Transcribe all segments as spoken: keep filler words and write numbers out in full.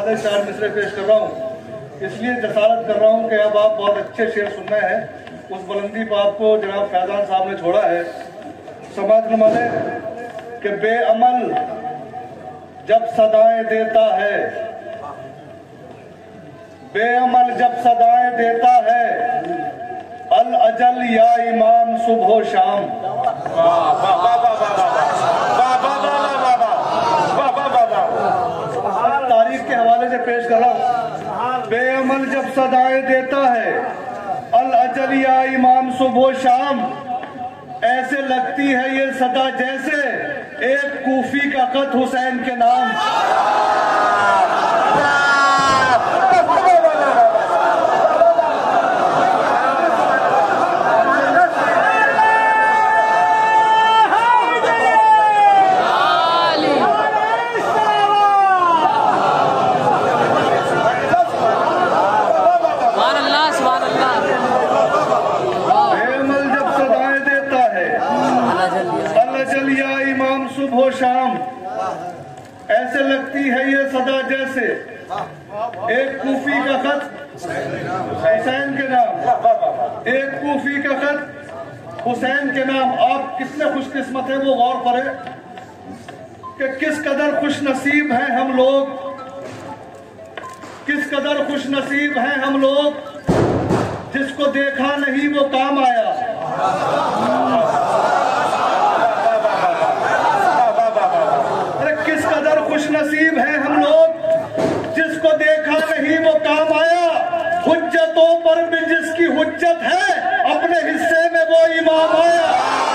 वाले चार मिसरे पेश कर रहा हूँ, इसलिए जसारत कर रहा हूँ कि अब आप बहुत अच्छे शेर सुनना है। उस बुलंदी पर आपको जनाब फैजान साहब ने छोड़ा है। समाज में माने कि बेअमल जब सदाएं देता है, बेअमल जब सदाएं देता है, अल अजल या इमाम सुबह शाम। तारीख के हवाले से पेश कर रहा हूं। बेअमल जब सदाएं देता है, अल अजल या इमाम सुबह शाम, ऐसे लगती है ये सदा जैसे एक कूफी का खत हुसैन के नाम। सुबह शाम ऐसे लगती है ये सदा जैसे एक कूफी का खत हुसैन के नाम, एक कूफी का खत हुसैन के नाम। आप कितने खुशकिस्मत हैं वो गौर करें कि किस कदर खुश नसीब हैं हम लोग, किस कदर खुश नसीब हैं हम लोग, जिसको देखा नहीं वो काम आया। खुश नसीब है हम लोग, जिसको देखा नहीं वो काम आया। हुज्जतों पर भी जिसकी हुज्जत है, अपने हिस्से में वो इमाम आया।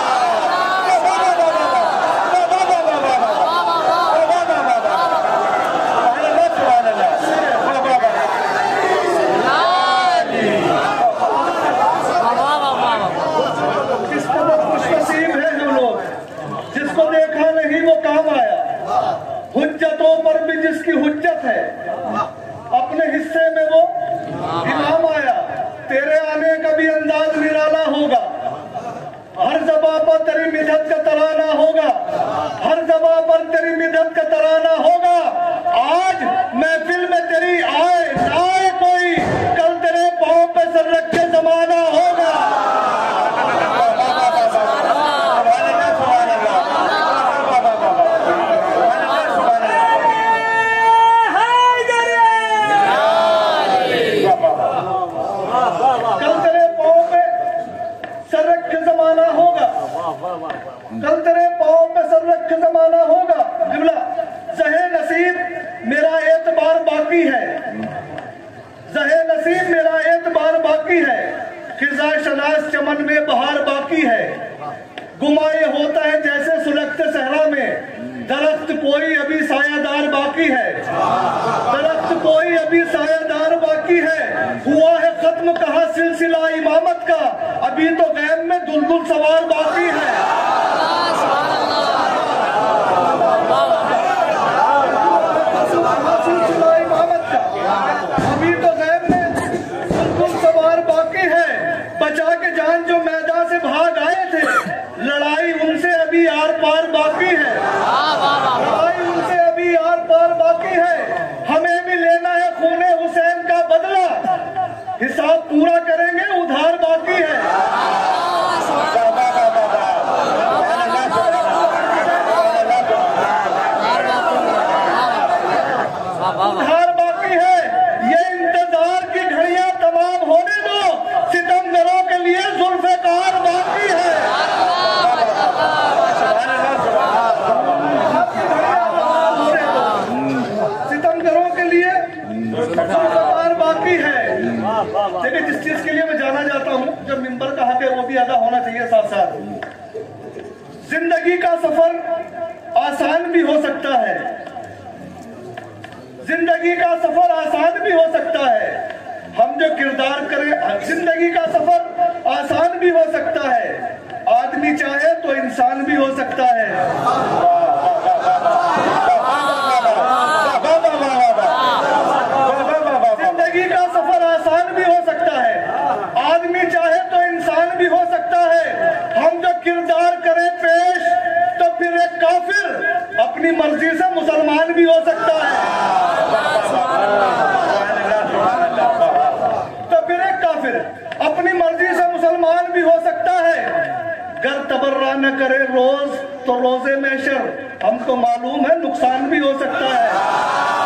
किस कदर खुश नसीब है हम लोग, जिसको देखा नहीं वो काम आया। हुज्जतों पर भी जिसकी हुज्जत है, अपने हिस्से में वो इमाम आया। तेरे आने का भी अंदाज निराला होगा, हर जबा पर तेरी मिदत का तराना होगा, हर जबा पर तेरी मिदत का तराना होगा। आज महफिल में तेरी आए आए कोई, कल तेरे पांव पे सर रखे जमाना होगा। कल तेरे पाँव पे सर रख के जमाना होगा। जिबला जहे नसीब मेरा एतबार बाकी है, जहे नसीब मेरा एतबार बाकी है। खिजा शनास चमन में बहार बाकी है। गुमा ये होता है जैसे सुलगते सहरा में, दरख्त कोई अभी सायादार बाकी है, दरख्त कोई अभी सायादार बाकी है। हुआ है खत्म कहा सिलसिला इमामत का, अभी तो गैब में दुलदुल सवार बाकी है। सिलसिला इमामत का अभी तो गैब में दुलदुल सवार बाकी है। बचा के जान जो मैदान से भाग आए थे, लड़ाई उनसे अभी आर पार बाकी है, लड़ाई उनसे अभी आर पार बाकी है। हमें भी लेना है खूने हुसैन का बदला, हिसाब पूरा करेंगे उधार बाकी है। उधार बाकी है। ये इंतजार की घड़ियां तमाम होने दो, सितमगरों के लिए जुल्फ़िकार बाकी है। सितमगरों के लिए जुल्फ़िकार बाकी है। देखिए, जिस चीज के लिए मैं जाना जाता हूँ, जब मिंबर का हक है वो भी अदा होना चाहिए साथ साथ। जिंदगी का सफर आसान भी हो सकता है, जिंदगी का सफर आसान भी हो सकता है। हम जो किरदार करें, जिंदगी का सफर आसान भी हो सकता है। आदमी चाहे तो इंसान भी हो सकता है। जिंदगी का सफर आसान भी हो सकता है, आदमी चाहे तो इंसान भी हो सकता है। हम जो किरदार करें पेश, तो फिर एक काफिर अपनी मर्जी से मुसलमान भी हो सकता है। हमको मालूम है नुकसान भी हो सकता है।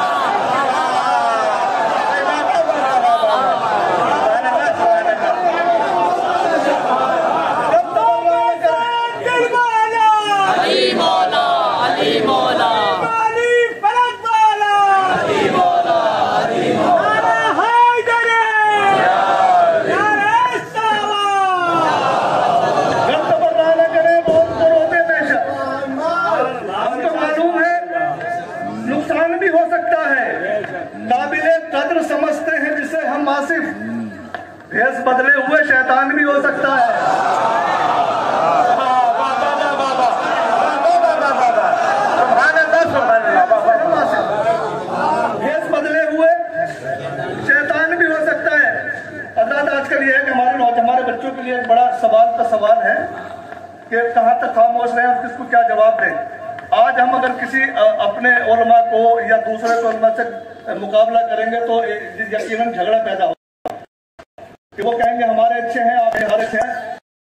भेष बदले हुए शैतान भी हो सकता है। भेष बदले हुए शैतान भी हो सकता है। हज़रत आजकल ये है कि हमारे हमारे बच्चों के लिए एक बड़ा सवाल का सवाल है कि कहाँ तक खामोश रहे और किसको क्या जवाब दें। आज हम अगर किसी अपने उलमा को या दूसरे उलमा से मुकाबला करेंगे तो यकीनन झगड़ा पैदा हो कि वो कहेंगे हमारे अच्छे हैं, आप हमारे अच्छे हैं।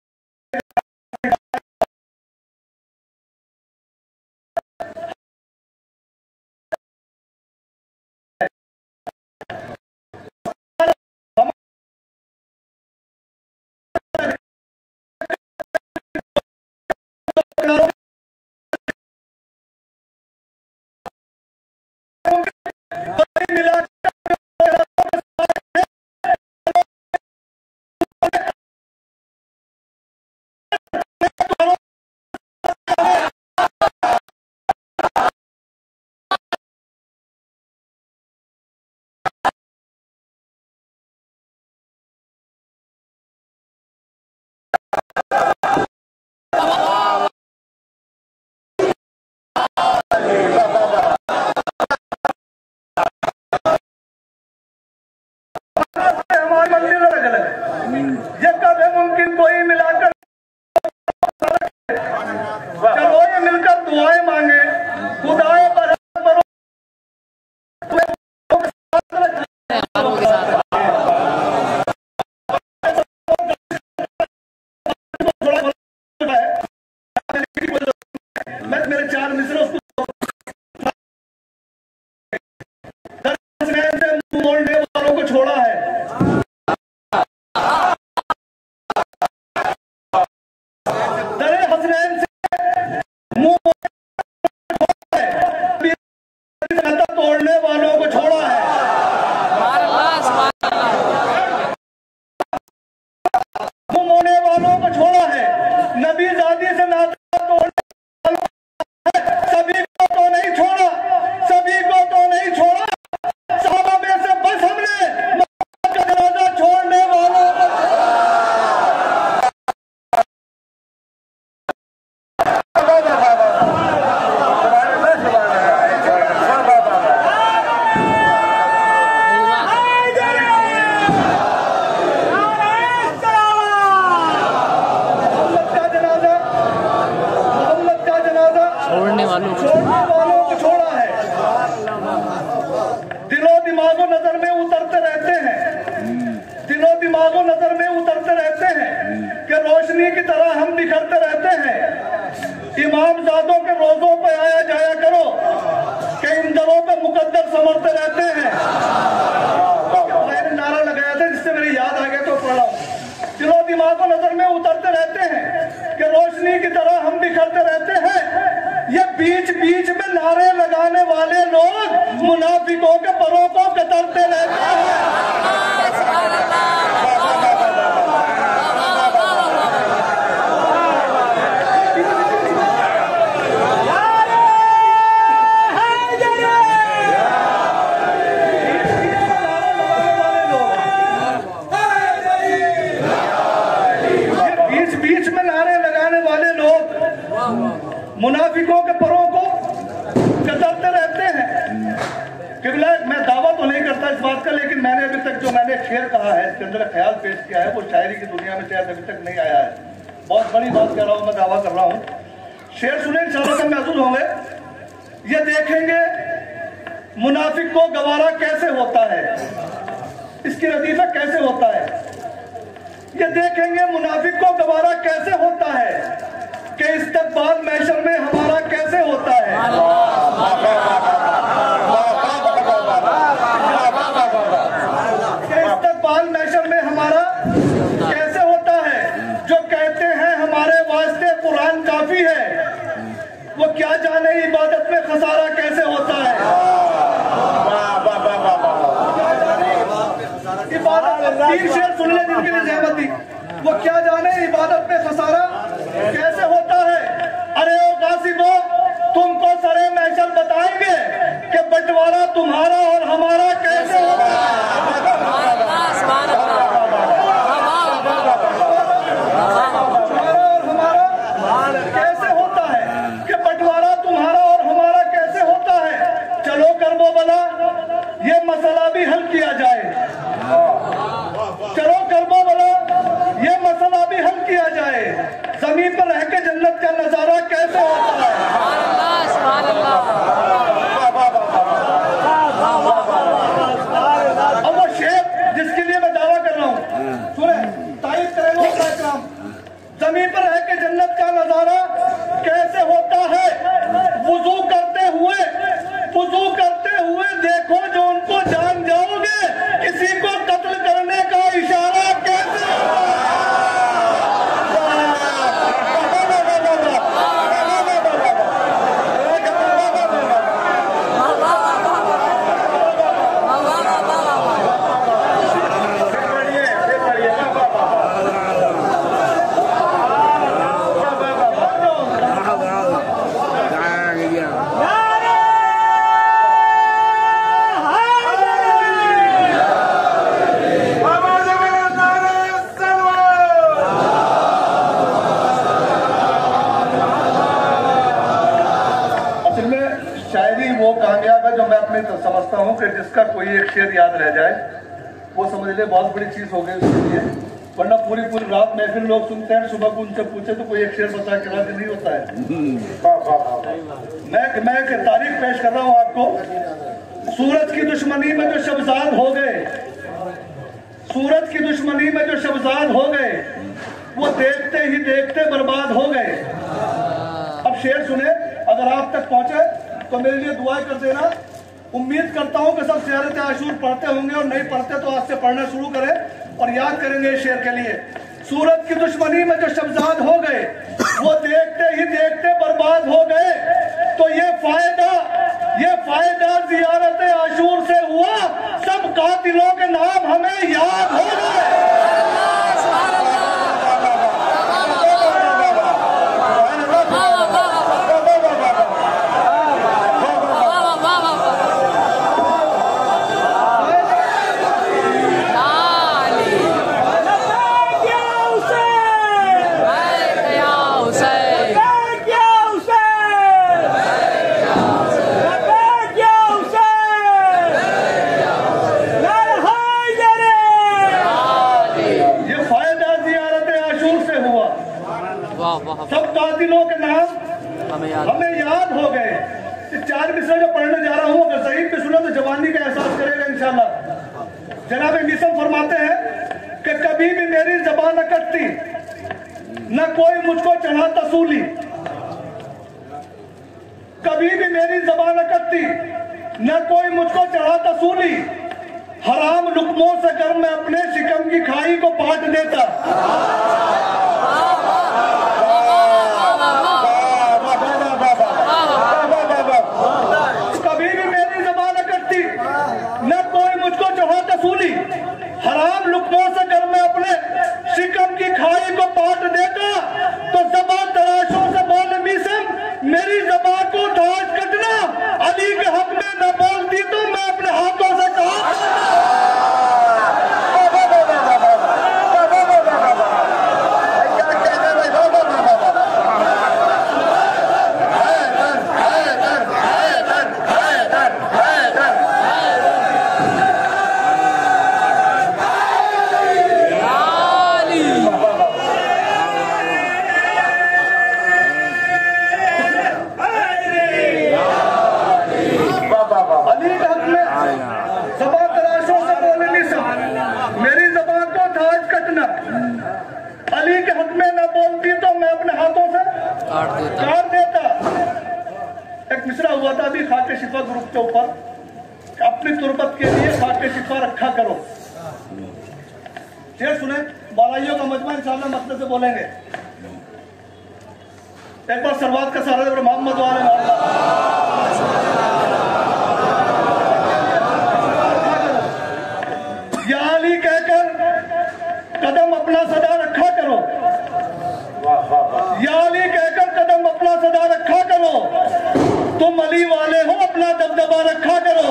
ये कब है मुमकिन कोई मिलाकर चलो ये मिलकर दुआएं मांगे खुदाए पर मेरे चार मिसरे उसको मोड़ने वालों को छोड़ा है। तोड़ने वालों को छोड़ा है। मुंह मोड़ने वालों को छोड़ा है। नबी जादी से नाता तोड़ने वालों सभी को तो नहीं छोड़ा, सभी को तो नहीं छोड़ा। सहाबा में से बस हमने का जनाजा छोड़ने वालों को छोड़ने वालों को छोड़ा है। दिलो दिमागो नजर में उतरते रहते हैं, दिलो दिमागो नजर में उतरते रहते हैं कि रोशनी की तरह हम बिखरते रहते हैं। इमाम जादों के रोजों पे आया जाया करो कि इन दरों पे मुकद्दर समझते रहते हैं। मैंने नारा लगाया था जिससे मेरी याद आ गया तो पढ़ा। दिलो दिमागो नजर में उतरते रहते हैं कि रोशनी की तरह हम बिखरते रहते हैं। ये बीच बीच में नारे लगाने वाले लोग मुनाफिकों के परों को कतरते रहते हैं। बीच बीच में नारे लगाने वाले लोग मुनाफिकों के परों को कतरते रहते हैं। किबला मैं दावा तो नहीं करता इस बात का, लेकिन मैंने अभी तक जो मैंने शेर कहा है, इसके अंदर ख्याल पेश किया है, वो शायरी की दुनिया में शायद अभी तक नहीं आया है। बहुत बड़ी बात कह रहा हूँ, मैं दावा कर रहा हूँ। शेर सुने इंशाअल्लाह सब महसूस होंगे। ये देखेंगे मुनाफिक को गवारा कैसे होता है, इसकी लतीफा कैसे होता है। ये देखेंगे मुनाफिक को गवारा कैसे होता है। कि इस्तकबाल महशर में हमारा कैसे होता है। कि इस्तकबाल महशर में हमारा कैसे होता है। जो कहते हैं हमारे वास्ते कुरान काफी है, वो क्या जाने इबादत में खसारा कैसे होता है। तीन शेर सुन ले जिनके लिए जहमत दी, वो क्या जाने इबादत में खसारा कैसे होता है। अरे ओ कासिबो, तुमको सरे महशर बताएंगे कि बंटवारा तुम्हारा और हमारा कैसे होता है। और हमारा कैसे होता है कि बंटवारा तुम्हारा और हमारा कैसे होता है। चलो करबो बला, ये मसला भी हल किया जाए। चलो करबो बला, ये मसला भी हल किया जाए। जमीन पर रह के जन्नत का नजारा कैसे होता है। अब वो शेर जिसके लिए मैं दावा कर रहा हूँ, सुने तारीफ करेंगे अपना काम। जमीन पर रह के जन्नत का नजारा कैसे होता है। वुजू करते हुए वुजू करते हुए देखो जो उनको जान जाओगे, किसी को कत्ल करने का इशारा कैसे होता है। समझता हूँ कि जिसका कोई एक शेर याद रह जाए वो समझ ले बहुत बड़ी चीज हो गई उसके लिए। वरना पूरी पूरी रात महफिल लोग सुनते हैं, सुबह को उनसे पूछे तो कोई एक शेर बता के राजी नहीं होता है। मैं मैं एक तारीख पेश कर रहा हूँ आपको। सूरज की दुश्मनी में जो शबजाद हो गए, सूरज की दुश्मनी में जो शबजाद हो गए, वो देखते ही देखते बर्बाद हो गए। अब शेर सुने, अगर आप तक पहुंचे तो मेरे लिए दुआ कर देना। उम्मीद करता हूं कि सब ज़ियारत आशूर पढ़ते होंगे और नहीं पढ़ते तो आज से पढ़ना शुरू करें और याद करेंगे इस शेर के लिए। सूरज की दुश्मनी में जो शबजाद हो गए, वो देखते ही देखते बर्बाद हो गए। तो ये फायदा ये फायदा ज़ियारत आशूर से हुआ, सब कातिलों के नाम हमें याद हो गए। सब कातिलों के नाम हमें याद हमें याद हो गए। चार मिसरे जो पढ़ने जा रहा हूँ, अगर सही पे सुनो तो जवानी का एहसास करेगा इंशाल्लाह। जनाब मिसम फरमाते हैं कि कभी भी मेरी जबान न कटती, न कोई मुझको चढ़ाता सूली। कभी भी मेरी जबान न कटती, न कोई मुझको चढ़ाता सूली। हराम लुकमों से कर मैं अपने शिकम की खाई को पाट देता। कभी भी मेरी ज़बान न कटती, न कोई मुझको चढ़ाता सूली। हराम लुकमों से कर मैं अपने शिकम की खाई को पाट देता। तो ज़बान तराशों से बोल मिसम, मेरी ज़बान को दाज कटना। अली के हक में न बोलती तो मैं अपने हाथों से कहा। काट देता काट देता। एक मिसरा हुआ था अभी खाके शिफा ग्रुप के ऊपर, अपनी तुरबत के लिए खाके शिफा रखा करो। शेर सुने, बालाइयों का मजमा इंशाअल्लाह मसले से बोलेंगे। एक बार सरवात का सारा दे मोहम्मद वाले या अली कहकर कदम अपना सदा रखा करो, या अली कहकर कदम अपना सदा रखा करो, तुम अली वाले हो अपना दबदबा रखा करो।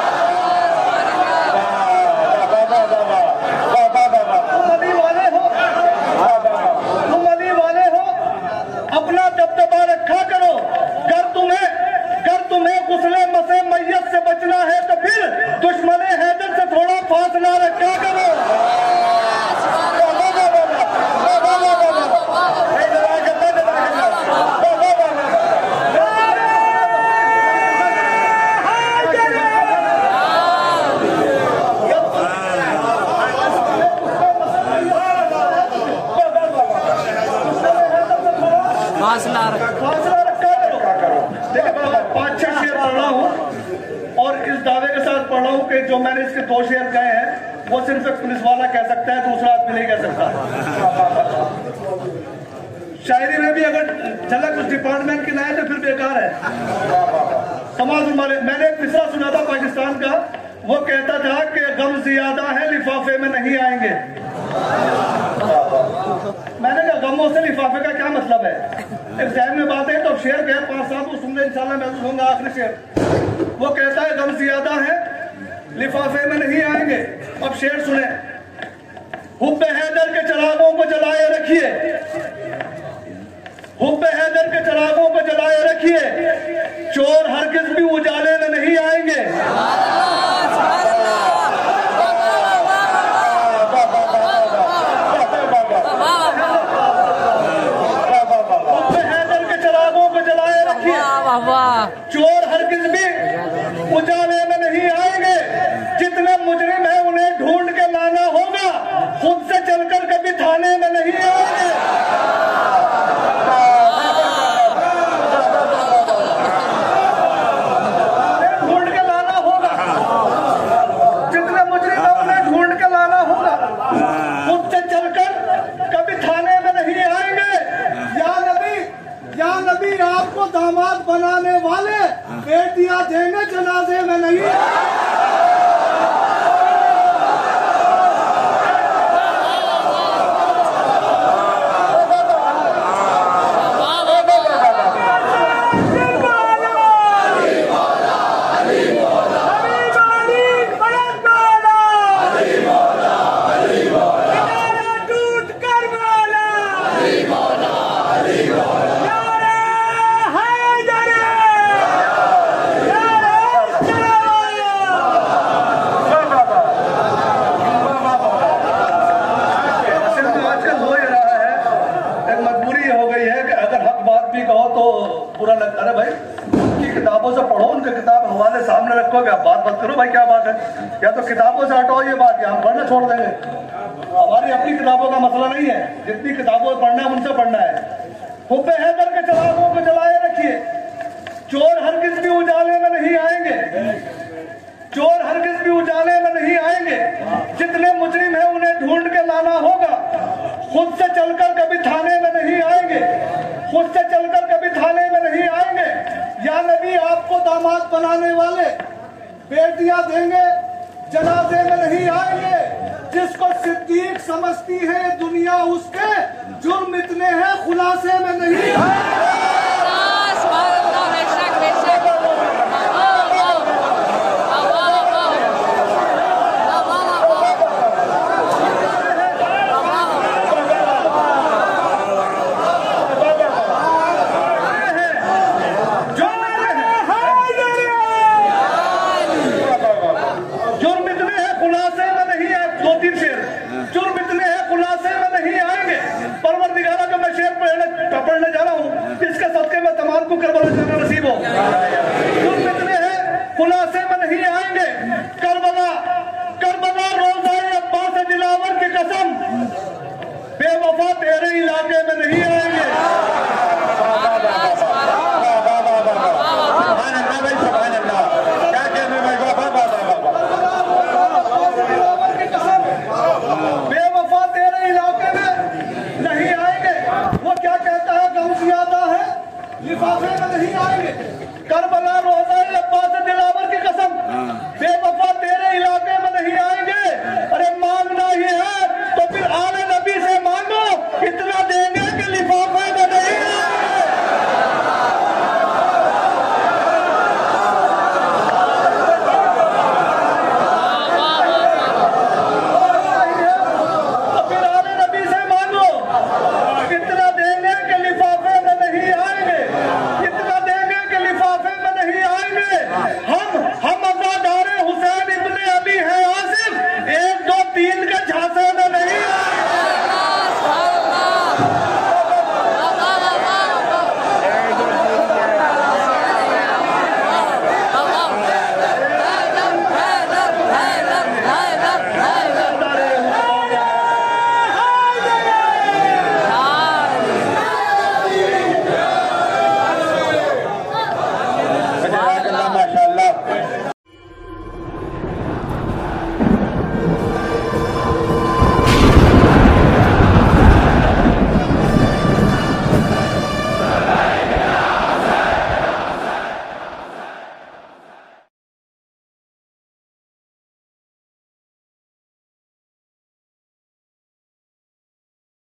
तुम अली वाले हो, तुम अली वाले हो अपना दबदबा रखा करो। गर तुम्हें गर तुम्हें गुस्ले मसे मैयत से बचना है तो फिर दुश्मने हैदर से थोड़ा फासला रखा करो। फासला फासला रखा करो। देखिए पाँच छह शेर पढ़ रहा हूँ और इस दावे के साथ पढ़ रहा हूँ कि जो मैंने इसके दो शेर कहे हैं वो सिर्फ एक पुलिस वाला कह सकता है, दूसरा आदमी नहीं कह सकता। शायरी में भी अगर झलक उस डिपार्टमेंट की ना है तो फिर बेकार है। समाज वाले, मैंने एक मिसरा सुना था पाकिस्तान का, वो कहता था कि गम ज्यादा है लिफाफे में नहीं आएंगे। मैंने कहा गमों से लिफाफे का क्या मतलब है? एग्जाम में बात है तो शेर कहे पांच सात वो सुनने इंशाल्लाह महसूस होगा। आखिरी शेर वो कहता है गम ज्यादा है लिफाफे में नहीं आएंगे। अब शेर सुने, हुब्बे हैदर के चिरागों को जलाए रखिए, हुब्बे हैदर के चिरागों को जलाए रखिए, चोर हरगिज़ भी उजाले में नहीं आएंगे। चोर हरगिज़ भी उजाले में नहीं आएंगे। जितने मुजरिम है उन्हें ढूंढ के लाना होगा, खुद से चलकर कभी थाने में नहीं आएंगे। ढूंढ के लाना होगा, जितने मुजरिम है उन्हें ढूंढ के लाना होगा, खुद से चलकर कभी थाने में नहीं आएंगे। या नबी या नबी आपको दामाद बनाने वाले बेटियां देंगे जनाजे में नहीं। अरे भाई उनकी किताबों से पढ़ो, उनके किताब हवाले सामने रखो, क्या बात मत करो भाई। क्या बात है, या तो किताबों से हटाओ ये बात, हम पढ़ना छोड़ देंगे। हमारी अपनी किताबों का मसला नहीं है, जितनी किताबों पढ़ना है उनसे पढ़ना है। हुब्बे हैदर के चिरागों को जलाए रखिए, चोर हरगिज़ भी उजाले में नहीं आएंगे, चोर हरगिज़ भी उजाले में नहीं आएंगे। जितने मुजरिम है उन्हें ढूंढ के लाना होगा, खुद से चलकर कभी थाने में नहीं आएंगे, खुद से चलकर कभी थाने में नहीं आएंगे। या नबी आपको दामाद बनाने वाले बेटियां देंगे जनाजे में नहीं आएंगे। जिसको सिद्दीक समझती है दुनिया उसके जुर्म इतने हैं खुलासे में नहीं आएंगे। पढ़ने जा रहा हूँ, इसके सदके में तमाम को करबला जाना नसीब हो। खुलासे में नहीं आएंगे,